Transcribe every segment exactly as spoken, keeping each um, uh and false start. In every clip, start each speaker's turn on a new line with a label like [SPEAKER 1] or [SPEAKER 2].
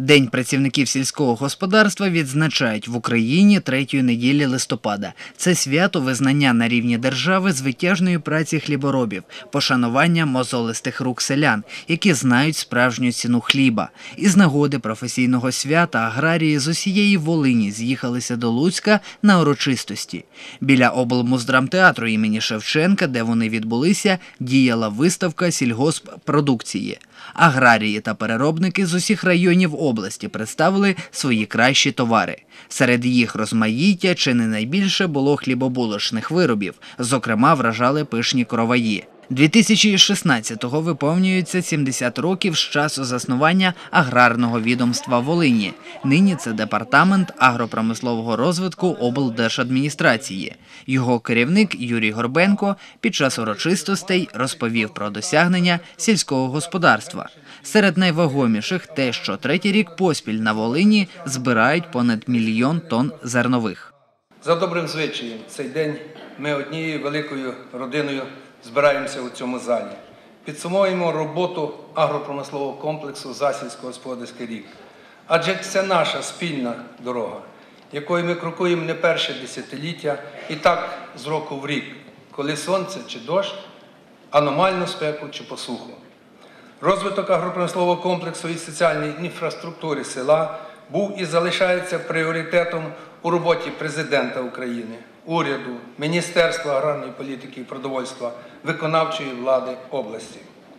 [SPEAKER 1] День працівників сільського господарства відзначають в Україні третьої неділі листопада. Це свято визнання на рівні держави звитяжної праці хліборобів, пошанування мозолистих рук селян, які знають справжню ціну хліба. Із нагоди професійного свята аграрії з усієї Волині з'їхалися до Луцька на урочистості. Біля облмуздрамтеатру імені Шевченка, де вони відбулися, діяла виставка сільгосппродукції. Аграрії та переробники з усіх районів області представили свої кращі товари. Серед їх розмаїття чи не найбільше було хлібобулочних виробів, зокрема вражали пишні короваї. дві тисячі шістнадцятого виповнюється сімдесят років з часу заснування аграрного відомства Волині. Нині це департамент агропромислового розвитку облдержадміністрації. Його керівник Юрій Горбенко під час урочистостей розповів про досягнення сільського господарства. Серед найвагоміших те, що третій рік поспіль на Волині збирають понад мільйон тонн зернових.
[SPEAKER 2] За добрим звичаєм, цей день ми однією великою родиною збираємося у цьому залі. Підсумуємо роботу агропромислового комплексу за сільськогосподарський рік. Адже це наша спільна дорога, якою ми крокуємо не перше десятиліття і так з року в рік, коли сонце чи дощ, аномальну спеку чи посуху. Розвиток агропромислового комплексу і соціальної інфраструктури села був і залишається пріоритетом у роботі Президента України, уряду, Міністерства аграрної політики і продовольства, виконавчої влади області.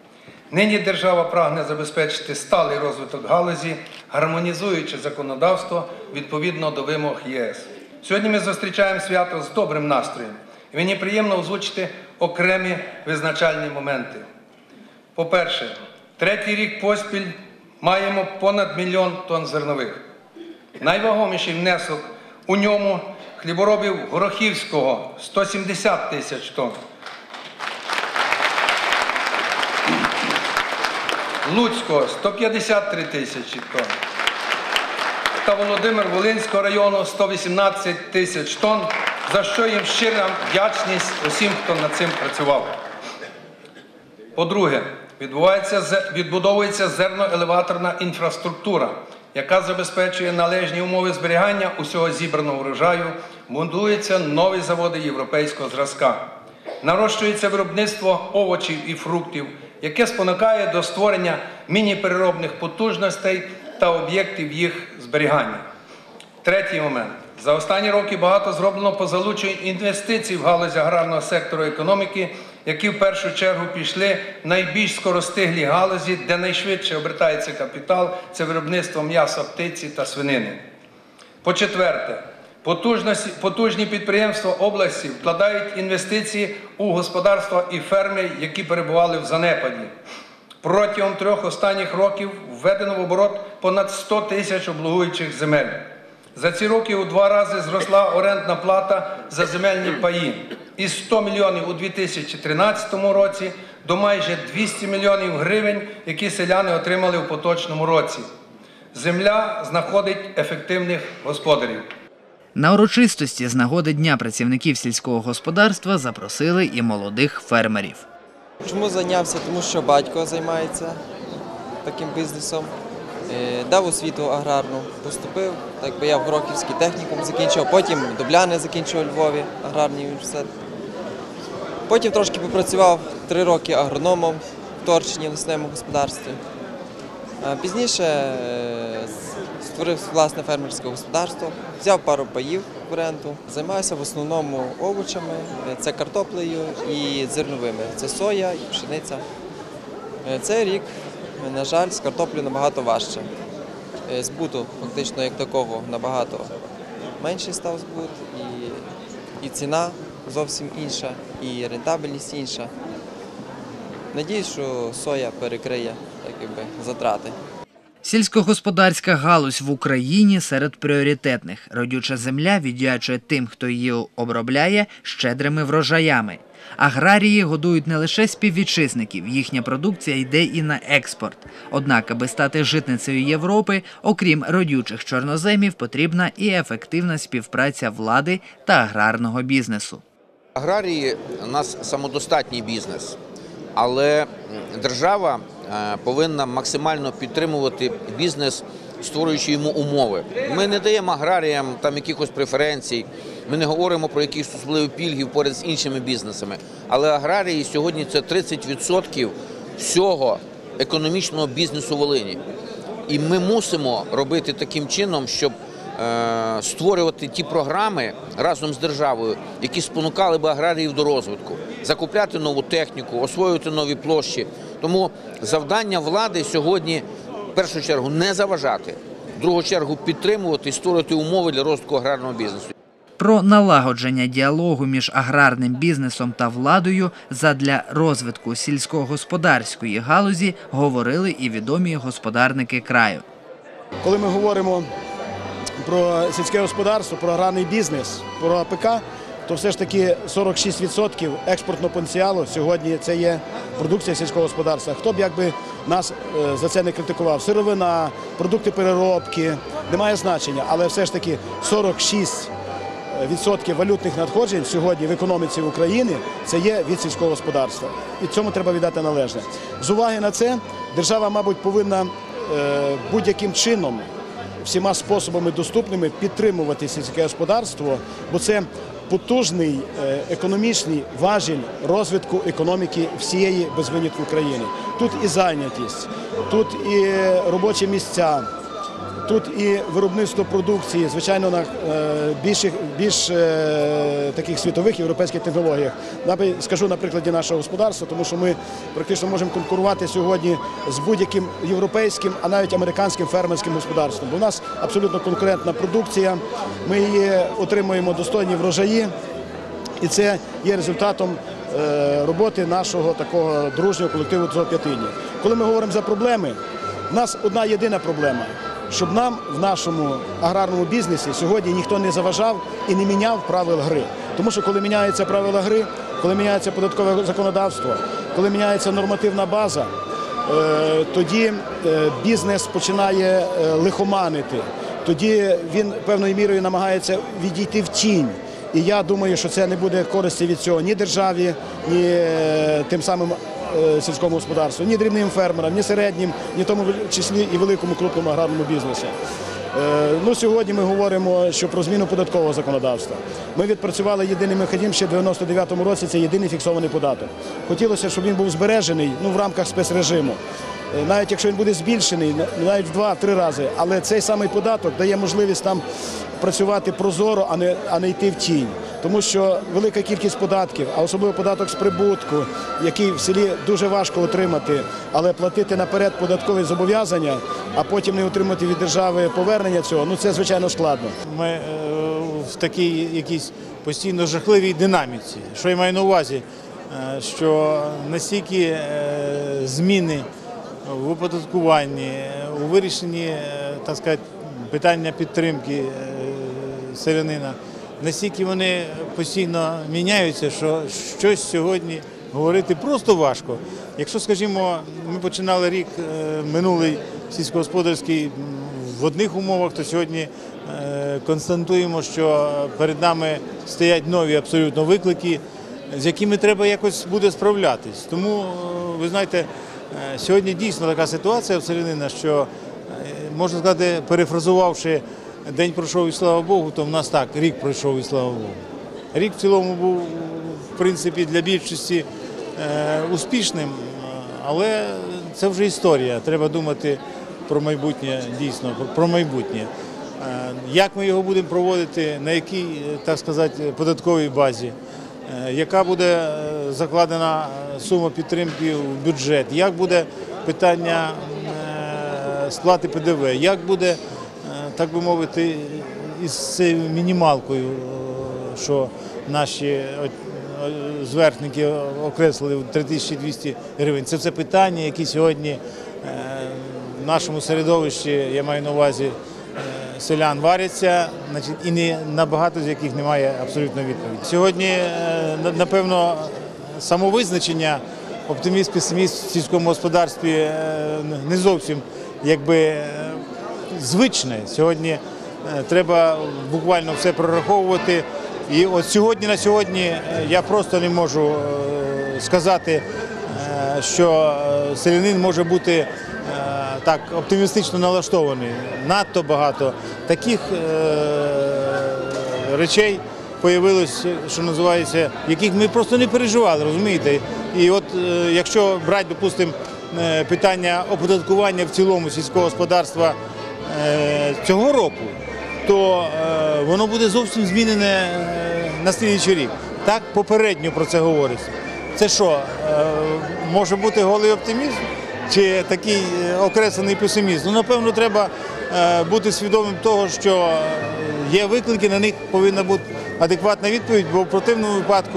[SPEAKER 2] Нині держава прагне забезпечити сталий розвиток галузі, гармонізуючи законодавство відповідно до вимог ЄС. Сьогодні ми зустрічаємо свято з добрим настроєм. І мені приємно озвучити окремі визначальні моменти. По-перше, третій рік поспіль маємо понад мільйон тонн зернових. Найвагоміший внесок у ньому хліборобів Горохівського – сто сімдесят тисяч тонн. Луцького – сто п'ятдесят три тисячі тонн. Та Володимир-Волинського району – сто вісімнадцять тисяч тонн, за що їм щира вдячність усім, хто над цим працював. По-друге, відбудовується зерноелеваторна інфраструктура, яка забезпечує належні умови зберігання усього зібраного врожаю, будуються нові заводи європейського зразка. Нарощується виробництво овочів і фруктів, яке спонукає до створення міні-переробних потужностей та об'єктів їх зберігання. Третій момент. За останні роки багато зроблено по залученню інвестицій в галузі аграрного сектору економіки, які в першу чергу пішли в найбільш скоростиглі галузі, де найшвидше обертається капітал – це виробництво м'яса, птиці та свинини. По-четверте, потужні підприємства області вкладають інвестиції у господарства і ферми, які перебували в занепаді. Протягом трьох останніх років введено в оборот понад сто тисяч обслуговуючих земель. За ці роки у два рази зросла орендна плата за земельні паї із сто мільйонів у дві тисячі тринадцятому році до майже двісті мільйонів гривень, які селяни отримали у поточному році. Земля знаходить ефективних господарів.
[SPEAKER 1] На урочистості з нагоди Дня працівників сільського господарства запросили і молодих фермерів.
[SPEAKER 3] Чому зайнявся? Тому що батько займається таким бізнесом. Дав освіту аграрну, поступив, так би я в Горохівський технікум закінчив, потім Дубляни закінчив у Львові, аграрний університет. Потім трошки попрацював три роки агрономом в Торчині, в лісному господарстві. Пізніше створив власне фермерське господарство, взяв пару паїв в оренду, займаюся в основному овочами, це картоплею і зерновими, це соя і пшениця. Цей рік, на жаль, з картоплею набагато важче. Збуту фактично як такого набагато менший став збут, і, і ціна зовсім інша, і рентабельність інша. Надіюсь, що соя перекриє так якби, затрати.
[SPEAKER 1] Сільськогосподарська галузь в Україні серед пріоритетних. Родюча земля віддячує тим, хто її обробляє, щедрими врожаями. Аграрії годують не лише співвітчизників, їхня продукція йде і на експорт. Однак, аби стати житницею Європи, окрім родючих чорноземів, потрібна і ефективна співпраця влади та аграрного бізнесу.
[SPEAKER 4] Аграрії – у нас самодостатній бізнес, але держава повинна максимально підтримувати бізнес створюючи йому умови. Ми не даємо аграріям там якихось преференцій, ми не говоримо про якісь особливі пільги поряд з іншими бізнесами. Але аграрії сьогодні це тридцять відсотків всього економічного бізнесу Волині. І ми мусимо робити таким чином, щоб е, створювати ті програми разом з державою, які спонукали б аграріїв до розвитку, закупляти нову техніку, освоювати нові площі. Тому завдання влади сьогодні, в першу чергу, не заважати, в другу чергу підтримувати і створювати умови для розвитку аграрного бізнесу.
[SPEAKER 1] Про налагодження діалогу між аграрним бізнесом та владою задля розвитку сільськогосподарської галузі говорили і відомі господарники краю.
[SPEAKER 5] Коли ми говоримо про сільське господарство, про аграрний бізнес, про АПК, то все ж таки сорок шість відсотків експортного потенціалу сьогодні це є продукція сільського господарства. Хто б якби нас за це не критикував, сировина, продукти переробки, немає значення, але все ж таки сорок шість відсотків валютних надходжень сьогодні в економіці України це є від сільського господарства. І цьому треба віддати належне. З уваги на це держава, мабуть, повинна будь-яким чином, всіма способами доступними підтримувати сільське господарство, бо це потужний економічний важіль розвитку економіки всієї без винятку країни. Тут і зайнятість, тут і робочі місця, тут і виробництво продукції, звичайно, на більш, більш таких світових європейських технологіях. Скажу на прикладі нашого господарства, тому що ми практично можемо конкурувати сьогодні з будь-яким європейським, а навіть американським фермерським господарством. Бо у нас абсолютно конкурентна продукція, ми її отримуємо достойні врожаї, і це є результатом роботи нашого такого дружнього колективу «Зооп'ятині». Коли ми говоримо за проблеми, у нас одна єдина проблема – щоб нам в нашому аграрному бізнесі сьогодні ніхто не заважав і не міняв правил гри. Тому що коли міняються правила гри, коли міняється податкове законодавство, коли міняється нормативна база, тоді бізнес починає лихоманити, тоді він певною мірою намагається відійти в тінь. І я думаю, що це не буде користі від цього ні державі, ні тим самим сільському господарству, ні дрібним фермерам, ні середнім, ні тому числі і великому крупному аграрному бізнесу. Ну, сьогодні ми говоримо, що про зміну податкового законодавства. Ми відпрацювали єдиний механізм ще в дев'яносто дев'ятому році, це єдиний фіксований податок. Хотілося, щоб він був збережений, ну, в рамках спецрежиму. Навіть якщо він буде збільшений, навіть в два-три рази, але цей самий податок дає можливість нам працювати прозоро, а не, а не йти в тінь. Тому що велика кількість податків, а особливо податок з прибутку, який в селі дуже важко отримати, але платити наперед податкові зобов'язання, а потім не отримати від держави повернення цього, ну це, звичайно, складно.
[SPEAKER 6] Ми е, в такій якійсь постійно жахливій динаміці. Що я маю на увазі? Е, що настільки е, зміни в оподаткуванні, у вирішенні, е, так сказати, питання підтримки е, селянина, настільки вони постійно міняються, що щось сьогодні говорити просто важко. Якщо, скажімо, ми починали рік минулий сільськогосподарський в одних умовах, то сьогодні констатуємо, що перед нами стоять нові абсолютно виклики, з якими треба якось буде справлятись. Тому, ви знаєте, сьогодні дійсно така ситуація в селянина, що, можна сказати, перефразувавши, день пройшов і слава Богу, то в нас так, рік пройшов і слава Богу. Рік в цілому був, в принципі, для більшості е, успішним, але це вже історія. Треба думати про майбутнє, дійсно, про майбутнє. Е, як ми його будемо проводити, на якій, так сказати, податковій базі, е, яка буде закладена сума підтримки в бюджет, як буде питання е, сплати Пе Де Ве, як буде, так би мовити, із цією мінімалкою, що наші зверхники окреслили в три тисячі двісті гривень. Це все питання, які сьогодні в нашому середовищі, я маю на увазі, селян варяться, значить, і не, на багато з яких немає абсолютно відповіді. Сьогодні, напевно, самовизначення, оптиміст, песиміст в сільському господарстві не зовсім, якби, звичне. Сьогодні треба буквально все прораховувати. І от сьогодні на сьогодні я просто не можу сказати, що селянин може бути, так оптимістично налаштований. Надто багато таких е, речей появилось, що називається, яких ми просто не переживали, розумієте? І от е, якщо брати, допустимо, е, питання оподаткування в цілому сільського господарства е, цього року, то е, воно буде зовсім змінене е, на слідуючий рік. Так попередньо про це говориться. Це що, е, може бути голий оптимізм чи такий е, окреслений песимізм? Ну, напевно, треба е, бути свідомим того, що є виклики, на них повинна бути адекватна відповідь, бо в противному випадку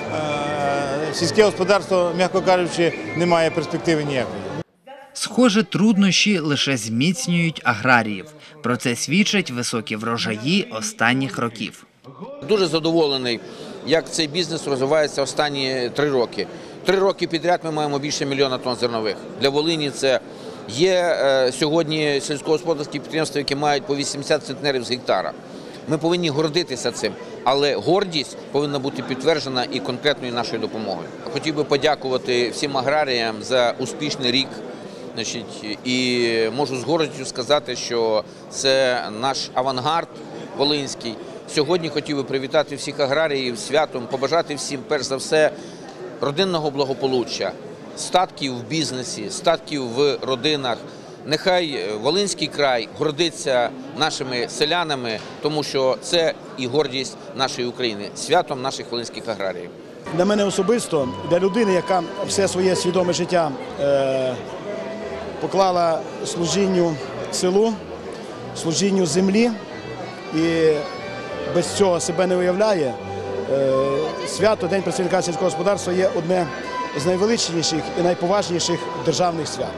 [SPEAKER 6] е, сільське господарство, м'яко кажучи, не має перспективи ніякої.
[SPEAKER 1] Схоже, труднощі лише зміцнюють аграріїв. Про це свідчать високі врожаї останніх років.
[SPEAKER 4] Дуже задоволений, як цей бізнес розвивається останні три роки. Три роки підряд ми маємо більше мільйона тонн зернових. Для Волині це є е, сьогодні сільськогосподарські підприємства, які мають по вісімдесят центнерів з гектара. Ми повинні гордитися цим, але гордість повинна бути підтверджена і конкретною нашою допомогою. Хотів би подякувати всім аграріям за успішний рік. Значить, і можу з гордістю сказати, що це наш авангард волинський. Сьогодні хотів би привітати всіх аграріїв з святом, побажати всім, перш за все, родинного благополуччя, статків в бізнесі, статків в родинах. Нехай Волинський край гордиться нашими селянами, тому що це і гордість нашої України, святом наших волинських аграріїв.
[SPEAKER 5] Для мене особисто, для людини, яка все своє свідоме життя е, поклала служінню селу, служінню землі і без цього себе не уявляє, е, свято День працівника сільського господарства є одне з найвеличніших і найповажніших державних свят.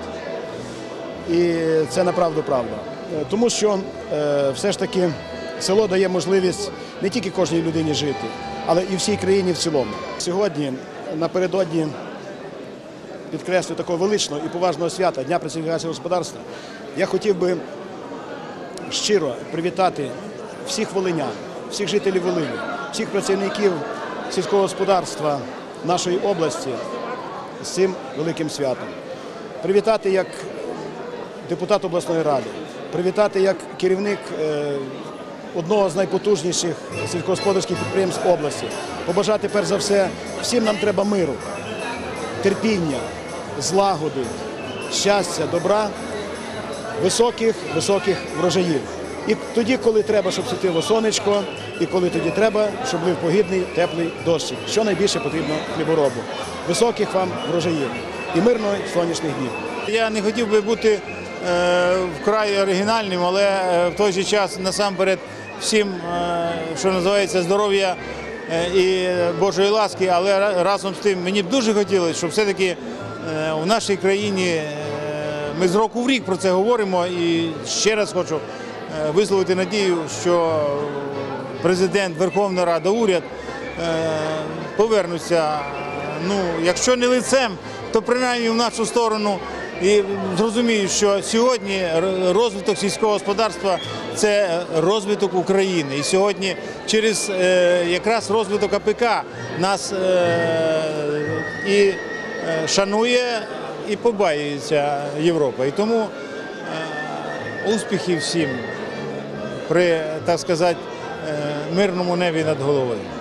[SPEAKER 5] І це направду правда. Тому що е, все ж таки село дає можливість не тільки кожній людині жити, але і всій країні в цілому. Сьогодні, напередодні, підкреслю такого величного і поважного свята Дня працівника сільського господарства, я хотів би щиро привітати всіх волинян, всіх жителів Волині, всіх працівників сільського господарства нашої області з цим великим святом. Привітати як депутат обласної ради, привітати як керівник е, одного з найпотужніших сільськогосподарських підприємств області, побажати перш за все, всім нам треба миру, терпіння, злагоди, щастя, добра, високих, високих врожаїв. І тоді, коли треба, щоб світило сонечко, і коли тоді треба, щоб лив погідний, теплий дощик. Що найбільше потрібно хліборобу. Високих вам врожаїв і мирних сонячних днів.
[SPEAKER 6] Я не хотів би бути е, вкрай оригінальним, але е, в той же час насамперед всім, е, що називається, здоров'я е, і Божої ласки, але разом з тим мені б дуже хотілося, щоб все-таки е, в нашій країні е, ми з року в рік про це говоримо, і ще раз хочу е, висловити надію, що президент, Верховна Рада, уряд е, повернуться, ну, якщо не лицем, то принаймні в нашу сторону. І зрозумію, що сьогодні розвиток сільського господарства – це розвиток України. І сьогодні через е, якраз розвиток АПК нас е, і е, шанує, і побаюється Європа. І тому е, успіхів всім при, так сказати, е, мирному небі над головою.